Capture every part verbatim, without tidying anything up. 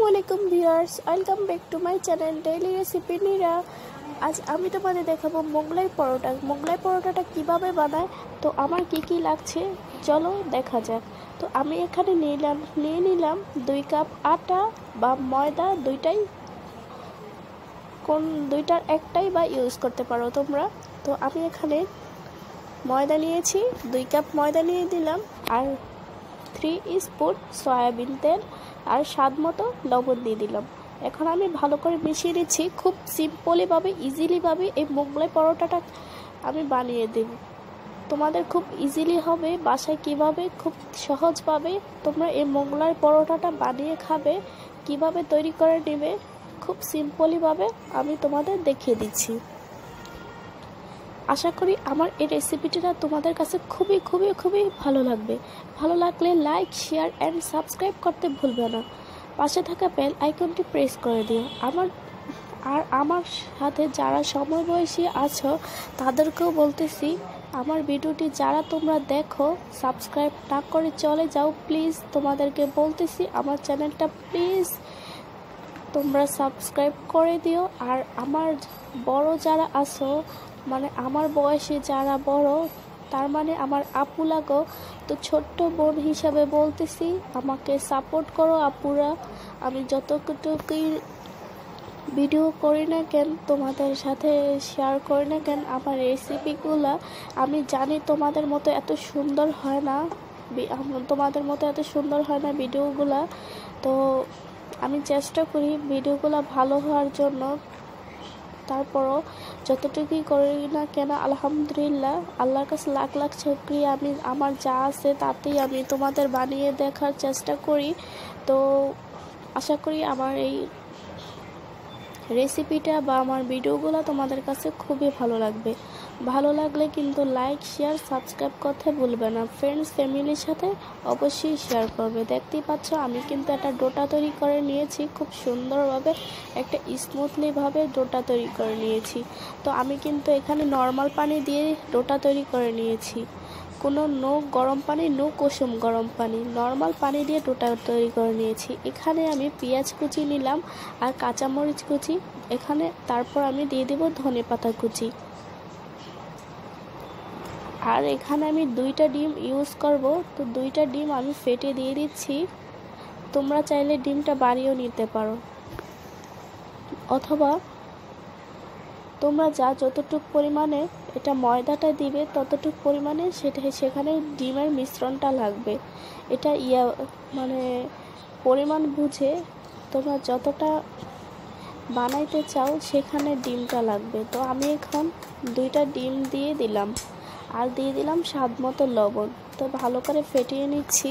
আসসালামুআলাইকুম viewers, welcome back to my channel daily recipe Nira. আজ আমি তোমাদের দেখাবো মোগলাই পরোটা। মোগলাই পরোটাটা কিভাবে বানায়, তো আমার কি কি লাগছে চলো দেখা যাক। তো আমি এখানে নিলাম নিয়ে নিলাম দুই কাপ আটা বা ময়দা, দুইটাই কোন দুইটার একটাই বা ইউজ করতে পারো তোমরা। তো আমি এখানে ময়দা নিয়েছি, দুই কাপ ময়দা নিয়ে দিলাম, আর থ্রি স্পুন সয়াবিন তেল আর স্বাদ মতো লবণ দিয়ে দিলাম। এখন আমি ভালো করে মিশিয়ে নিচ্ছি। খুব সিম্পলিভাবে ইজিলিভাবে এই মোগলাই পরোটাটা আমি বানিয়ে দেব। তোমাদের খুব ইজিলি হবে বাসায় কিভাবে খুব সহজভাবে তোমরা এই মোগলাই পরোটাটা বানিয়ে খাবে, কিভাবে তৈরি করে নেবে খুব সিম্পলিভাবে আমি তোমাদের দেখিয়ে দিচ্ছি। আশা করি আমার এই রেসিপিটা তোমাদের কাছে খুবই খুবই খুবই ভালো লাগবে। ভালো লাগলে লাইক, শেয়ার অ্যান্ড সাবস্ক্রাইব করতে ভুলবে না। পাশে থাকা বেল আইকনটি প্রেস করে দিও। আমার আর আমার সাথে যারা সমবয়সী আছো তাদেরকেও বলতেছি, আমার ভিডিওটি যারা তোমরা দেখো সাবস্ক্রাইব না করে চলে যাও প্লিজ। তোমাদেরকে বলতেছি আমার চ্যানেলটা প্লিজ তোমরা সাবস্ক্রাইব করে দিও। আর আমার বড় যারা আছো, মানে আমার বয়সে যারা বড়, তার মানে আমার আপু লাগো, তো ছোট্ট বোন হিসাবে বলতেছি আমাকে সাপোর্ট করো আপুরা। আমি যতটুকুই ভিডিও করি না কেন, তোমাদের সাথে শেয়ার করি না কেন আমার রেসিপিগুলো, আমি জানি তোমাদের মতো এত সুন্দর হয় না তোমাদের মতো এত সুন্দর হয় না ভিডিওগুলো। তো আমি চেষ্টা করি ভিডিওগুলো ভালো হওয়ার জন্য। তারপরও যতটুকুই করি না কেন আলহামদুলিল্লাহ, আল্লাহর কাছে লাখ লাখ শুকরিয়া। আমি আমার যা আছে তাতেই আমি তোমাদের বানিয়ে দেখার চেষ্টা করি। তো আশা করি আমার এই রেসিপিটা বা আমার ভিডিওগুলো তোমাদের কাছে খুবই ভালো লাগবে। ভালো লাগলে কিন্তু লাইক, শেয়ার, সাবস্ক্রাইব করতে ভুলবে না। ফ্রেন্ডস ফ্যামিলির সাথে অবশ্যই শেয়ার করবে। দেখতেই পাচ্ছ আমি কিন্তু একটা ডোটা তৈরি করে নিয়েছি, খুব সুন্দরভাবে একটা স্মুথলিভাবে ডোটা তৈরি করে নিয়েছি। তো আমি কিন্তু এখানে নর্মাল পানি দিয়ে ডোটা তৈরি করে নিয়েছি, কোনো নো গরম পানি, নো কুসুম গরম পানি, নর্মাল পানি দিয়ে ডোটা তৈরি করে নিয়েছি। এখানে আমি পেঁয়াজ কুচি নিলাম আর কাঁচামরিচ কুচি এখানে, তারপর আমি দিয়ে দেব ধনে পাতা কুচি। আর এখানে আমি দুইটা ডিম ইউজ করব, তো দুইটা ডিম আমি ফেটে দিয়ে দিচ্ছি। তোমরা চাইলে ডিমটা বাড়িয়েও নিতে পারো, অথবা তোমরা যা যতটুক পরিমাণে এটা ময়দাটা দিবে ততটুক পরিমাণে সেটা সেখানে ডিমের মিশ্রণটা লাগবে। এটা ইয়া মানে পরিমাণ বুঝে তোমরা যতটা বানাইতে চাও সেখানে ডিমটা লাগবে। তো আমি এখন দুইটা ডিম দিয়ে দিলাম আর দিয়ে দিলাম স্বাদ মতো লবণ। তো ভালো করে ফেটিয়ে নিচ্ছি।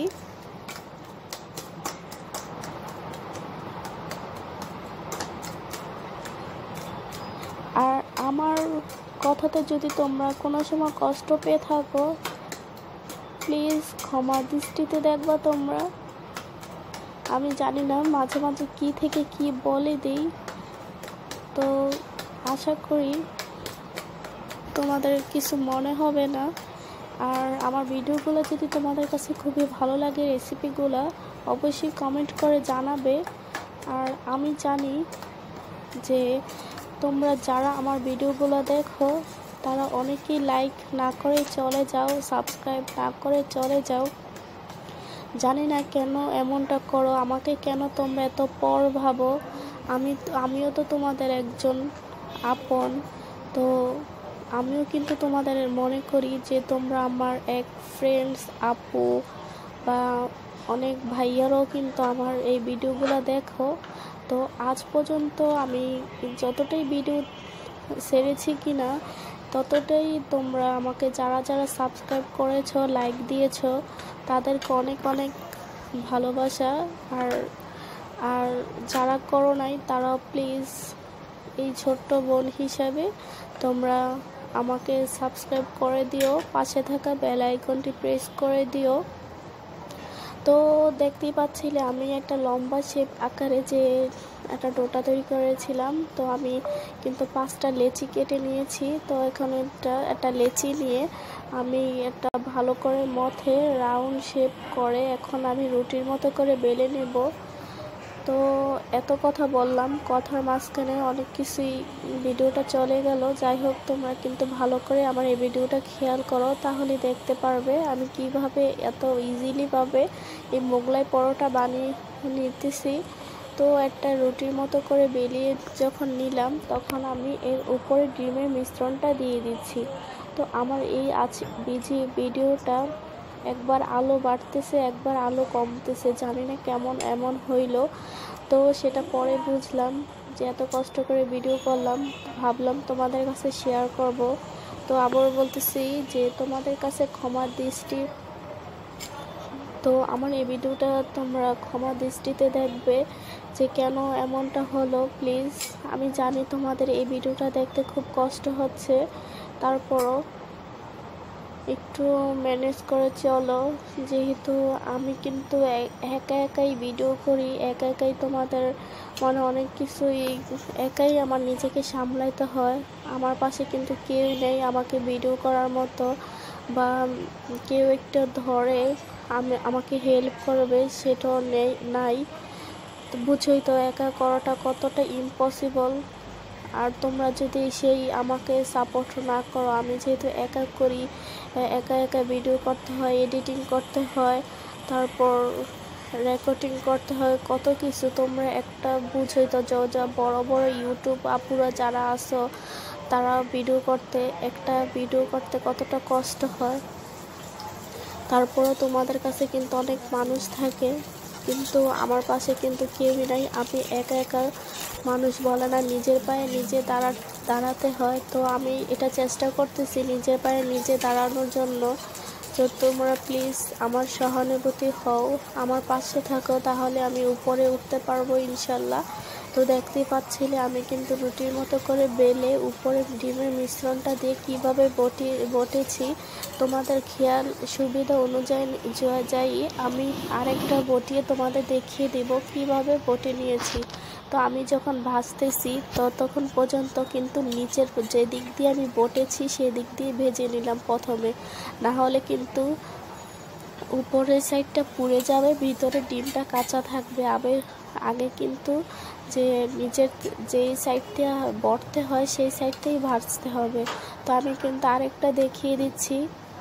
আর আমার কথাতে যদি তোমরা কোনো সময় কষ্ট পেয়ে থাকো প্লিজ ক্ষমা দৃষ্টিতে দেখবা তোমরা। আমি জানি না মাঝে মাঝে কি থেকে কি বলে দিই, তো আশা করি তোমাদের কিছু মনে হবে না। আর আমার ভিডিওগুলো যদি তোমাদের কাছে খুবই ভালো লাগে, রেসিপিগুলো অবশ্যই কমেন্ট করে জানাবে। আর আমি জানি যে তোমরা যারা আমার ভিডিওগুলো দেখো তারা অনেকেই লাইক না করে চলে যাও, সাবস্ক্রাইব না করে চলে যাও। জানি না কেন এমনটা করো, আমাকে কেন তোমরা এত পর ভাবো। আমি আমিও তো তোমাদের একজন আপন, তো আমিও কিন্তু তোমাদের মনে করি যে তোমরা আমার এক ফ্রেন্ডস, আপু বা অনেক ভাইয়ারাও কিন্তু আমার এই ভিডিওগুলো দেখো। তো আজ পর্যন্ত আমি যতটাই ভিডিও ছেড়েছি কিনা ততটাই তোমরা আমাকে যারা যারা সাবস্ক্রাইব করেছো, লাইক দিয়েছো, তাদেরকে অনেক অনেক ভালোবাসা। আর আর যারা করো নাই তারাও প্লিজ এই ছোট্ট বোন হিসাবে তোমরা আমাকে সাবস্ক্রাইব করে দিও, পাশে থাকা বেল আইকনটি প্রেস করে দিও। তো দেখতেই পাচ্ছিলে আমি একটা লম্বা শেপ আকারে যে একটা ডোটা তৈরি করেছিলাম, তো আমি কিন্তু পাঁচটা লেচি কেটে নিয়েছি। তো এখানে একটা একটা লেচি নিয়ে আমি একটা ভালো করে মথে রাউন্ড শেপ করে এখন আমি রুটির মতো করে বেলে নেব। তো এত কথা বললাম, কথার মাঝখানে অনেক কিছুই ভিডিওটা চলে গেল। যাই হোক, তোমরা কিন্তু ভালো করে আমার এই ভিডিওটা খেয়াল করো, তাহলে দেখতে পারবে আমি কিভাবে এত ইজিলি ভাবে এই মোগলাই পরোটা বানিয়ে নিতেছি। তো একটা রুটির মতো করে বেলিয়ে যখন নিলাম, তখন আমি এর উপরে ডিমের মিশ্রণটা দিয়ে দিচ্ছি। তো আমার এই আছে বিজি ভিডিওটা একবার আলো বাড়তেছে, একবার আলো কমতেছে, জানি না কেমন এমন হইল। তো সেটা পরে বুঝলাম যে এত কষ্ট করে ভিডিও করলাম, ভাবলাম তোমাদের কাছে শেয়ার করব। তো আবার বলতেছি যে তোমাদের কাছে ক্ষমার দৃষ্টি, তো আমার এই ভিডিওটা তোমরা ক্ষমা দৃষ্টিতে দেখবে যে কেন এমনটা হলো। প্লিজ, আমি জানি তোমাদের এই ভিডিওটা দেখতে খুব কষ্ট হচ্ছে, তারপরও একটু ম্যানেজ করে চলো। যেহেতু আমি কিন্তু একা একাই ভিডিও করি, একা একাই তোমাদের মানে অনেক কিছুই একাই আমার নিজেকে সামলাইতে হয়। আমার পাশে কিন্তু কেউ নেই আমাকে ভিডিও করার মতো, বা কেউ একটা ধরে আমি আমাকে হেল্প করবে সেটাও নেই নাই। তো বুঝোই তো একা করাটা কতটা ইম্পসিবল। আর তোমরা যদি সেই আমাকে সাপোর্ট না করো, আমি যেহেতু একা করি, একা একা ভিডিও করতে হয়, এডিটিং করতে হয়, তারপর রেকর্ডিং করতে হয়, কত কিছু তোমরা একটা বুঝোই তো। যা বড় বড় ইউটিউব আপুরা যারা আছো, তারা ভিডিও করতে একটা ভিডিও করতে কতটা কষ্ট হয়। তারপরও তোমাদের কাছে কিন্তু অনেক মানুষ থাকে, কিন্তু আমার পাশে কিন্তু কেউই নাই। আমি একা একা, মানুষ বলে না নিজের পায়ে নিজে দাঁড়া দাঁড়াতে হয়। তো আমি এটা চেষ্টা করতেছি নিজের পায়ে নিজে দাঁড়ানোর জন্য। তো তোমরা প্লিজ আমার সহানুভূতি হও, আমার পাশে থাকো, তাহলে আমি উপরে উঠতে পারবো ইনশাল্লাহ। তো দেখতেই পাচ্ছিলে আমি কিন্তু রুটির মতো করে বেলে উপরে ডিমের মিশ্রণটা দিয়ে কিভাবে বটি বটেছি। তোমাদের খেয়াল সুবিধা অনুযায়ী যাই আমি আরেকটা বটিয়ে তোমাদের দেখিয়ে দেব কিভাবে বটে নিয়েছি। তো আমি যখন ভাজতেছি ততক্ষণ পর্যন্ত কিন্তু নিচের যে দিক দিয়ে আমি বটেছি সেদিক দিয়ে ভেজে নিলাম প্রথমে, না হলে কিন্তু উপরের সাইডটা পুড়ে যাবে, ভিতরে ডিমটা কাঁচা থাকবে। আবে আগে কিন্তু যে নিচের যেই সাইডটা বটতে হয় সেই সাইডটাই ভাজতে হবে। তো আমি কিন্তু আরেকটা দেখিয়ে দিচ্ছি।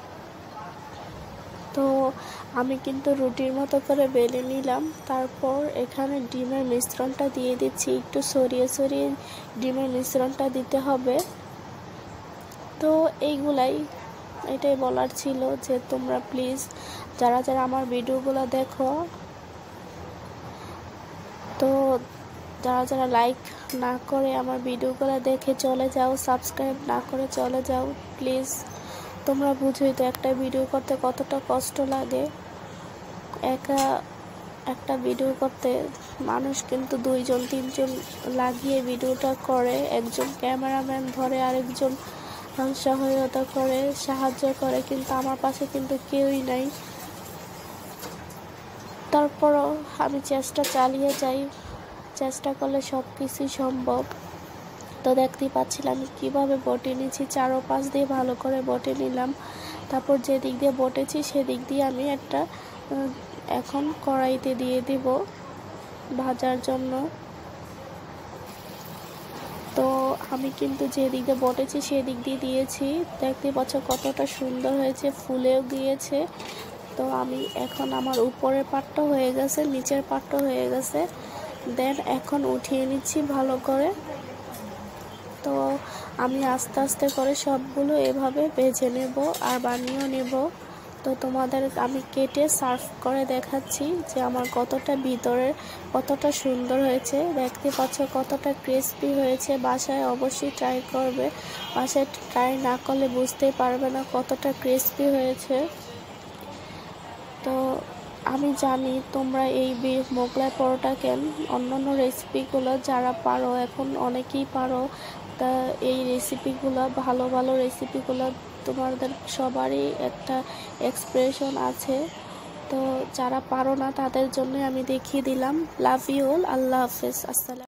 তো আমি কিন্তু রুটির মতো করে বেলে নিলাম, তারপর এখানে ডিমের মিশ্রণটা দিয়ে দিচ্ছি। একটু সরিয়ে সরিয়ে ডিমের মিশ্রণটা দিতে হবে। তো এইগুলাই এটাই বলার ছিল যে তোমরা প্লিজ যারা যারা আমার ভিডিওগুলো দেখো, তো যারা যারা লাইক না করে আমার ভিডিওগুলো দেখে চলে যাও, সাবস্ক্রাইব না করে চলে যাও প্লিজ। তোমরা বুঝোই তো একটা ভিডিও করতে কতটা কষ্ট লাগে। একা একটা ভিডিও করতে মানুষ কিন্তু দুইজন তিনজন লাগিয়ে ভিডিওটা করে, একজন ক্যামেরাম্যান ধরে, আরেকজন সহায়তা করে, সাহায্য করে, কিন্তু আমার পাশে কিন্তু কেউই নাই। তারপরও আমি চেষ্টা চালিয়ে যাই, চেষ্টা করলে সব কিছুই সম্ভব। তো দেখতেই পাচ্ছিলাম আমি কীভাবে বটে নিয়েছি, চারো পাশ দিয়ে ভালো করে বটে নিলাম। তারপর যে দিক দিয়ে বটেছি সেদিক দিয়ে আমি একটা এখন কড়াইতে দিয়ে দিব ভাজার জন্য। তো আমি কিন্তু যে দিক দিয়ে বটেছি সেদিক দিয়ে দিয়েছি, দেখতে পাচ্ছ কতটা সুন্দর হয়েছে, ফুলেও গিয়েছে। তো আমি এখন আমার উপরের পাটটা হয়ে গেছে, নিচের পাটটা হয়ে গেছে, দেন এখন উঠিয়ে নিচ্ছি ভালো করে। তো আমি আস্তে আস্তে করে সবগুলো এভাবে ভেজে নেব আর বানিয়েও নেব। তো তোমাদের আমি কেটে সার্ভ করে দেখাচ্ছি যে আমার কতটা ভিতরে কতটা সুন্দর হয়েছে। দেখতে পাচ্ছ কতটা ক্রিস্পি হয়েছে। বাসায় অবশ্যই ট্রাই করবে, বাসায় ট্রাই না করলে বুঝতেই পারবে না কতটা ক্রিস্পি হয়েছে। তো আমি জানি তোমরা এই মোগলাই পরোটা কেন অন্যান্য রেসিপিগুলো যারা পারো, এখন অনেকেই পারো, তা এই রেসিপিগুলো ভালো ভালো রেসিপিগুলো তোমাদের সবারই একটা এক্সপ্রেশন আছে। তো যারা পারো না তাদের জন্য আমি দেখিয়ে দিলাম। লাভ ইউ অল, আল্লাহ হাফেজ, আসসালাম।